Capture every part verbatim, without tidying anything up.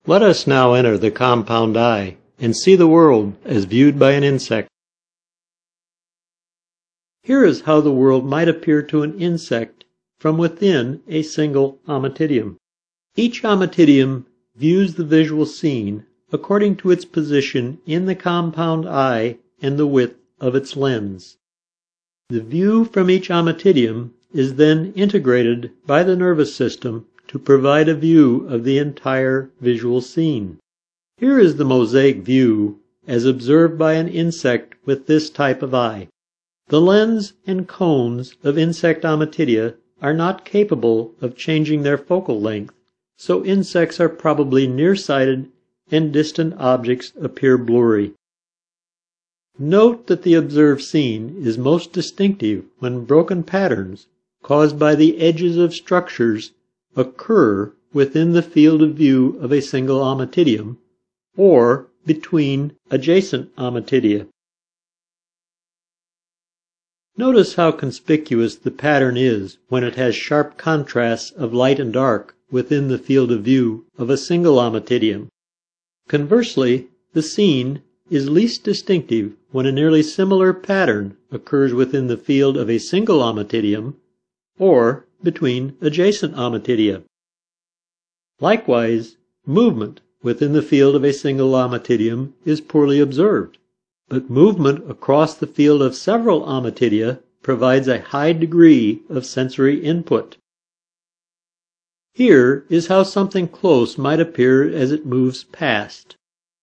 Let us now enter the compound eye and see the world as viewed by an insect. Here is how the world might appear to an insect from within a single ommatidium. Each ommatidium views the visual scene according to its position in the compound eye and the width of its lens. The view from each ommatidium is then integrated by the nervous system to provide a view of the entire visual scene. Here is the mosaic view as observed by an insect with this type of eye. The lens and cones of insect ommatidia are not capable of changing their focal length, so insects are probably nearsighted and distant objects appear blurry. Note that the observed scene is most distinctive when broken patterns caused by the edges of structures occur within the field of view of a single ommatidium or between adjacent ommatidia. Notice how conspicuous the pattern is when it has sharp contrasts of light and dark within the field of view of a single ommatidium. Conversely, the scene is least distinctive when a nearly similar pattern occurs within the field of a single ommatidium or between adjacent ommatidia. Likewise, movement within the field of a single ommatidium is poorly observed, but movement across the field of several ommatidia provides a high degree of sensory input. Here is how something close might appear as it moves past.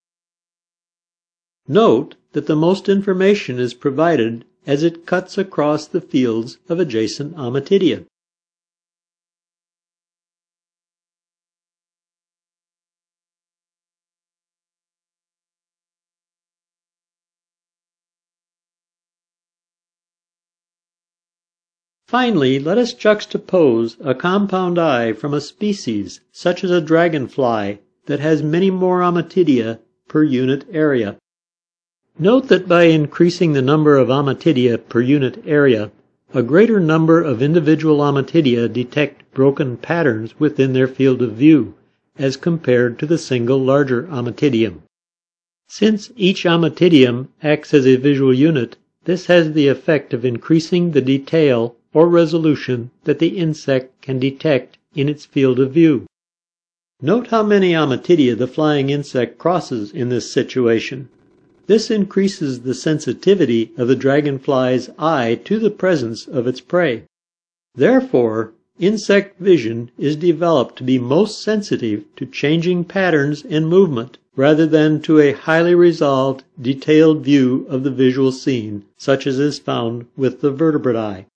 Note that the most information is provided as it cuts across the fields of adjacent ommatidia. Finally, let us juxtapose a compound eye from a species such as a dragonfly that has many more ommatidia per unit area. Note that by increasing the number of ommatidia per unit area, a greater number of individual ommatidia detect broken patterns within their field of view, as compared to the single larger ommatidium. Since each ommatidium acts as a visual unit, this has the effect of increasing the detail or resolution that the insect can detect in its field of view. Note how many ommatidia the flying insect crosses in this situation. This increases the sensitivity of the dragonfly's eye to the presence of its prey. Therefore, insect vision is developed to be most sensitive to changing patterns and movement, rather than to a highly resolved, detailed view of the visual scene, such as is found with the vertebrate eye.